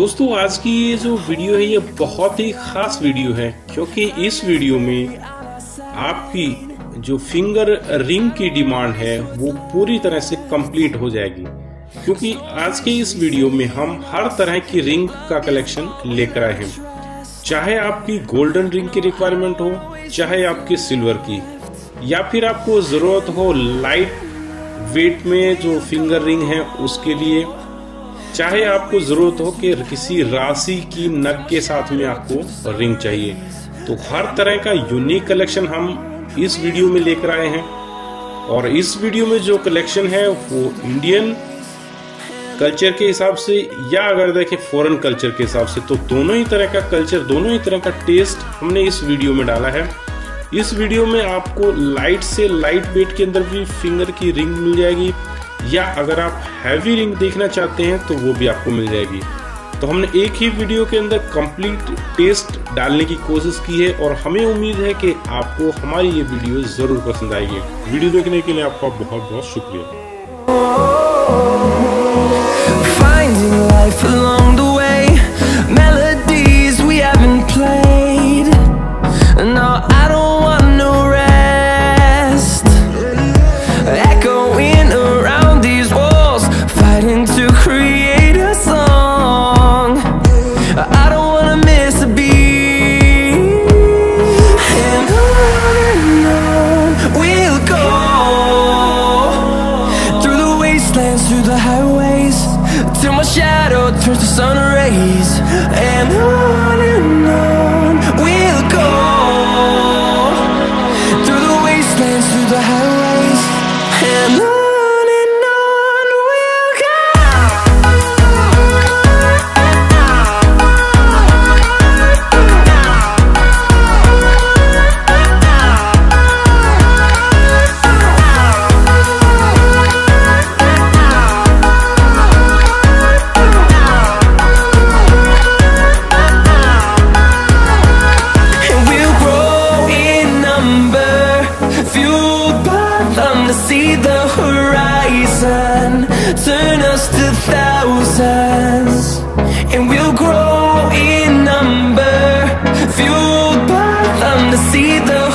दोस्तों आज की ये जो वीडियो है ये बहुत ही खास वीडियो है, क्योंकि इस वीडियो में आपकी जो फिंगर रिंग की डिमांड है वो पूरी तरह से कंप्लीट हो जाएगी। क्योंकि आज के इस वीडियो में हम हर तरह की रिंग का कलेक्शन लेकर आए हैं, चाहे आपकी गोल्डन रिंग की रिक्वायरमेंट हो, चाहे आपकी सिल्वर की, या फिर आपको जरूरत हो लाइट वेट में जो फिंगर रिंग है उसके लिए, चाहे आपको जरूरत हो कि किसी राशि की नग के साथ में आपको रिंग चाहिए। तो हर तरह का यूनिक कलेक्शन हम इस वीडियो में लेकर आए हैं। और इस वीडियो में जो कलेक्शन है वो इंडियन कल्चर के हिसाब से या अगर देखें फॉरेन कल्चर के हिसाब से, तो दोनों ही तरह का कल्चर, दोनों ही तरह का टेस्ट हमने इस वीडियो में डाला है। इस वीडियो में आपको लाइट से लाइट वेट के अंदर भी फिंगर की रिंग मिल जाएगी, या अगर आप हैवी रिंग देखना चाहते हैं तो वो भी आपको मिल जाएगी। तो हमने एक ही वीडियो के अंदर कंप्लीट टेस्ट डालने की कोशिश की है और हमें उम्मीद है कि आपको हमारी ये वीडियो जरूर पसंद आएगी। वीडियो देखने के लिए आपका बहुत बहुत शुक्रिया। Through the highways till my shadow turns to sun rays, and on we'll go through the wastelands, through the highways, and on we'll go. See the horizon, turn us to thousands, and we'll grow in number, fueled by them to see the